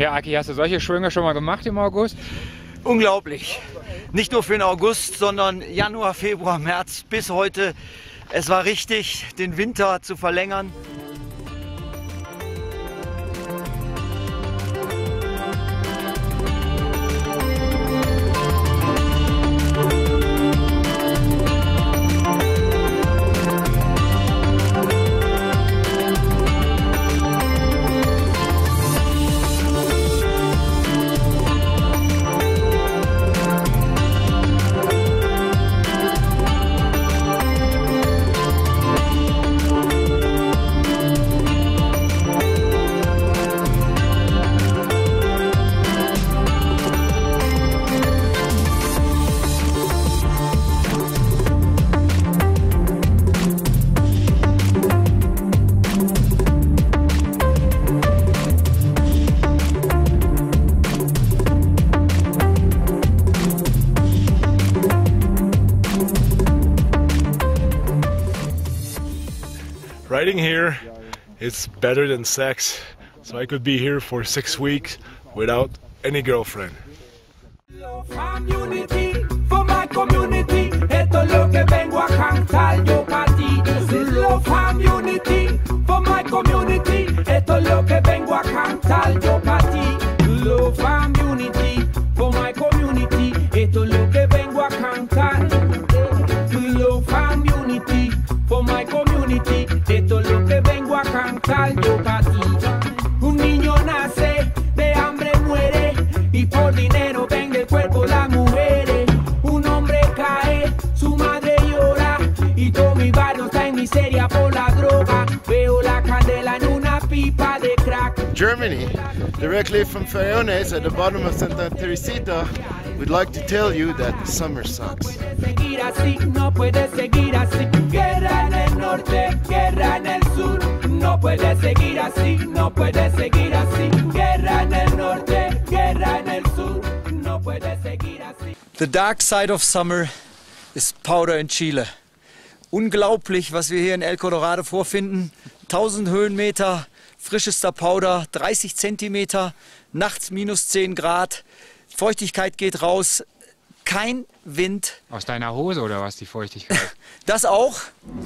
Aki, hast du solche Schwünge schon mal gemacht im August? Unglaublich. Nicht nur für den August, sondern Januar, Februar, März bis heute. Es war richtig, den Winter zu verlängern. Riding here is better than sex, so I could be here for 6 weeks without any girlfriend. Unity for my community, esto es lo que vengo a cantar yo para ti. Love and unity for my community, esto es lo que vengo a cantar yo para ti. Love and unity for my community, esto es lo que vengo a cantar. Love and unity for my community, esto es lo que vengo a cantar yo para ti. Un niño nace, de hambre muere, y por dinero vende el cuerpo las mujeres. Un hombre cae, su madre llora, y todo mi barrio está en miseria por la droga. Veo la candela en una pipa de crack. Germany, directly from Ferones at the bottom of Santa Teresita, we'd like to tell you that the summer sucks. No puede seguir así, guerra en el norte, guerra en el sur. No puede seguir así, no puede seguir así, guerra en el norte, guerra en el sur. No puede seguir así. The dark side of summer is powder in Chile. Unglaublich, was wir hier in El Colorado vorfinden. 1000 Höhenmeter, frischester Powder, 30 Zentimeter, nachts minus 10 Grad, Feuchtigkeit geht raus. Kein Wind. Aus deiner Hose oder was, die Feuchtigkeit? Das auch.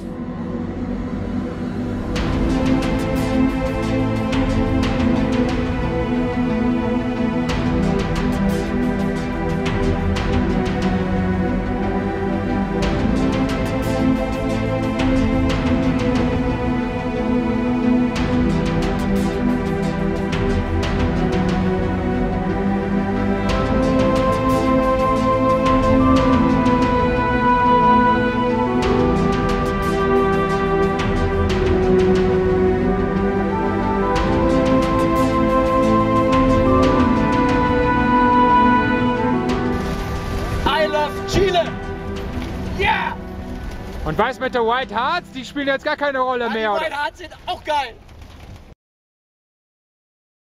Chile! Yeah! Und was mit der WhiteHearts? Die spielen jetzt gar keine Rolle mehr, Die oder? WhiteHearts sind auch geil!